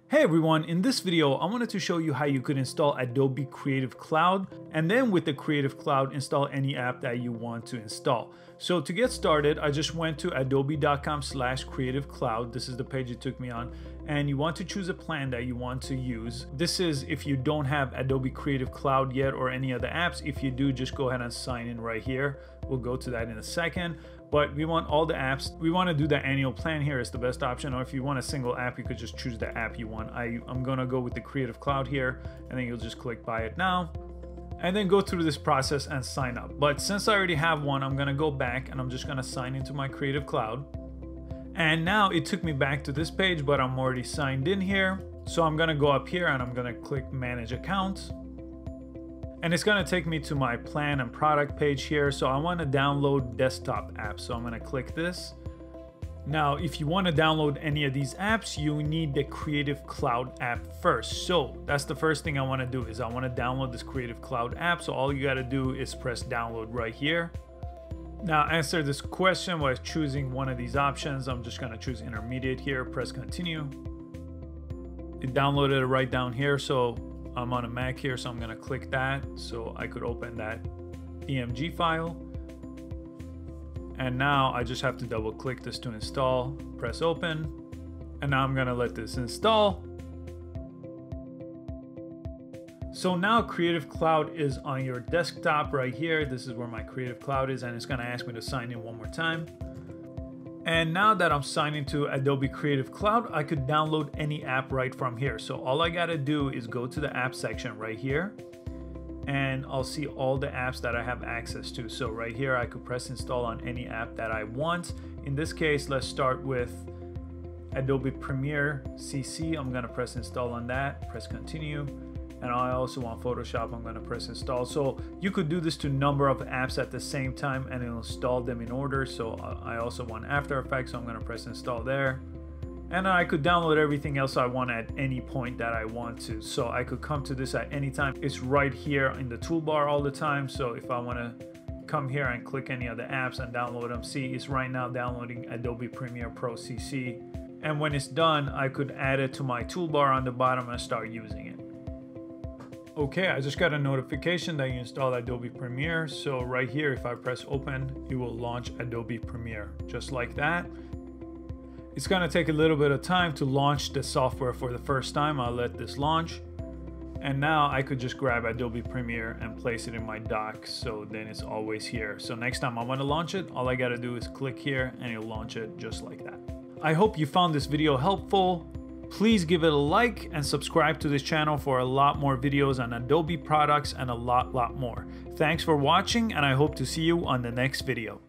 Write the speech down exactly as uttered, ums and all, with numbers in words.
Hey everyone, in this video I wanted to show you how you could install Adobe Creative Cloud and then with the Creative Cloud install any app that you want to install. So to get started, I just went to adobe dot com slash creative cloud. This is the page it took me on, and you want to choose a plan that you want to use. This is if you don't have Adobe Creative Cloud yet or any other apps. If you do, just go ahead and sign in right here. We'll go to that in a second. But we want all the apps. We want to do the annual plan here is the best option, or if you want a single app, you could just choose the app you want. I, I'm gonna go with the Creative Cloud here, and then you'll just click buy it now, and then go through this process and sign up. But since I already have one, I'm gonna go back and I'm just gonna sign into my Creative Cloud. And now it took me back to this page, but I'm already signed in here. So I'm gonna go up here and I'm gonna click manage accounts. And it's gonna take me to my plan and product page here. So I wanna download desktop apps. So I'm gonna click this. Now, if you wanna download any of these apps, you need the Creative Cloud app first. So that's the first thing I wanna do is I wanna download this Creative Cloud app. So all you gotta do is press download right here. Now answer this question by choosing one of these options. I'm just gonna choose intermediate here, press continue. It downloaded it right down here. So I'm on a Mac here, so I'm gonna click that so I could open that P M G file. And now I just have to double click this to install, press open, and now I'm gonna let this install. So now Creative Cloud is on your desktop right here. This is where my Creative Cloud is, and it's gonna ask me to sign in one more time. And now that I'm signed into Adobe Creative Cloud, I could download any app right from here. So all I gotta do is go to the app section right here, and I'll see all the apps that I have access to. So right here, I could press install on any app that I want. In this case, let's start with Adobe Premiere C C. I'm gonna press install on that, press continue. And I also want Photoshop, I'm gonna press install. So you could do this to a number of apps at the same time and it'll install them in order. So I also want After Effects, so I'm gonna press install there. And I could download everything else I want at any point that I want to. So I could come to this at any time. It's right here in the toolbar all the time. So if I wanna come here and click any of the apps and download them, see it's right now downloading Adobe Premiere Pro C C. And when it's done, I could add it to my toolbar on the bottom and start using it. Okay, I just got a notification that you installed Adobe Premiere. So right here, if I press open, it will launch Adobe Premiere, just like that. It's gonna take a little bit of time to launch the software for the first time. I'll let this launch. And now I could just grab Adobe Premiere and place it in my dock. So then it's always here. So next time I wanna launch it, all I gotta do is click here and it'll launch it just like that. I hope you found this video helpful. Please give it a like and subscribe to this channel for a lot more videos on Adobe products and a lot, lot more. Thanks for watching, and I hope to see you on the next video.